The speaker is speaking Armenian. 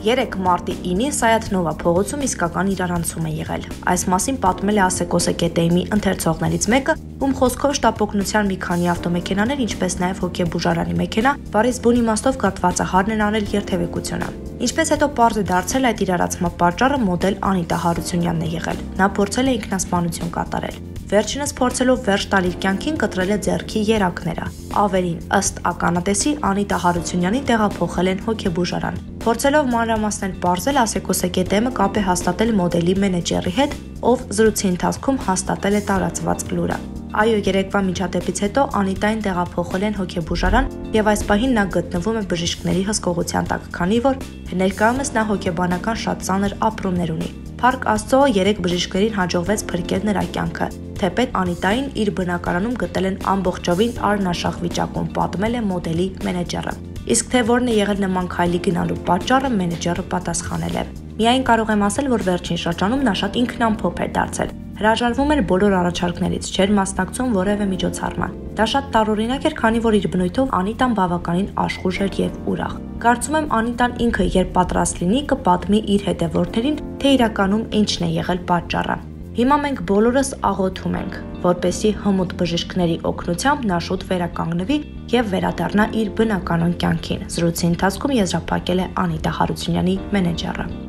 3 մարտի 9-ին Սայաթնովա փողոցում իսկական իրարանցում է եղել։ Այս մասին պատմել է Ասեկոսը.am-ի ընթերցողներից մեկը, ում խոսքով շտապօգնության մի քանի ավտոմեքենաներ, ինչպես նաև հոգեբուժարանի մեքենա, բառից բուն իմաստով կաթվածահարն են արել երթևեկությունը։ Ինչպես հետո պարզ է դարձել, այդ իրարացման պատճառը մոդել Անիտա Հարությունյանն է եղել։ Նա փորձել է ինքնասպանություն կատարել։ Վերջինս փորձելով վերջ տալ իր կյանքին կտրել է ձեռքի երակները։ Ավելին, ըստ ականատեսի, Անիտա Հարությունյանին տեղափոխել են հոգեբուժարան։ Փորձելով մանրամասներ պարզել, Ասեկոսը.am-ը կապ է հաստատել մոդելի մենեջերի հետ, ով զրույցի ընթացքում հաստատել է տարածված լուրը։ Այո, երեկվա միջադեպից հետո Անիտային տեղափոխել են հոգեբուժարան եւ այս պահին նա գտնվում է բժիշկների հսկողության տակ, քանի որ ներկայումս նա հոգեբանական շատ ծանր ապրումներ ունի։ Փառք Աստծո, 3 բժիշկներին հաջողվեց փրկել նրա կյանքը, թեպետ Անիտային իր բնակարանում գտել են ամբողջովին արնաշախ վիճակում, պատմել է մոդելի մենեջերը։ Իսկ թե որն է եղել նման քայլի գնալու պատճառը, մենեջերը պատասխանել է։ Միայն կարող եմ ասել, որ վերջին շրջանում նա շատ ինքնամփոփ է դարձել։ Հրաժարվում էր բոլոր առաջարկներից, չէր մասնակցում որևէ միջոցառման։ Դա շատ տարօրինակ էր, քանի որ իր բնույթով Անիտան բավականին աշխուժ էր եւ ուրախ։ Կարծում եմ Անիտան ինքը երբ պատրաստ լինի, կպատմի իր հետևորդներին, թե իրականում ինչն է եղել պատճառը։ Հիմա մենք բոլորս աղոթում ենք, որպեսզի հմուտ բժիշկների օգնությամբ նա շուտ վերականգնվի եւ վերադառնա իր բնականon կյանքին։ Զրույցի ընթացքում եզրափակել է Անիտա Հարությունյանի մենեջերը։